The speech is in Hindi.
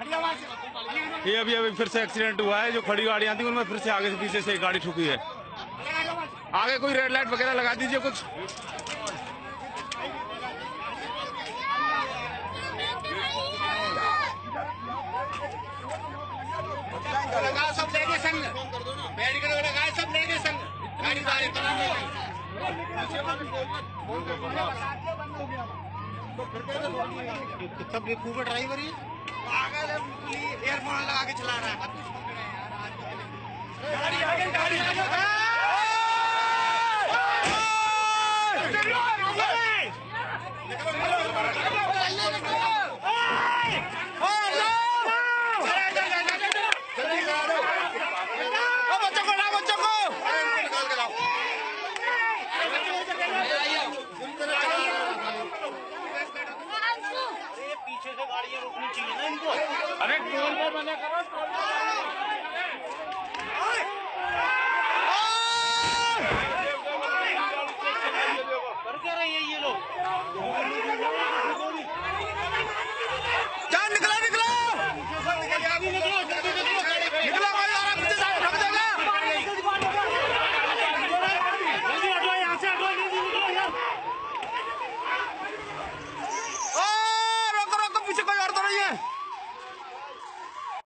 ये अभी फिर से एक्सीडेंट हुआ है। जो खड़ी गाड़ियां थी उनमें फिर से आगे से पीछे से गाड़ी ठुकी है। आगे कोई रेड लाइट वगैरह लगा दीजिए कुछ। सब लेके संग मेडिकल लगाए, सब लेके संग गाड़ी कितना बेवकूफ ड्राइवर ही एयरफोन लगा के चला रहा है। पीछे से गाड़ियां रोकनी चाहिए ना इनको। अरे टोल पे मना करो।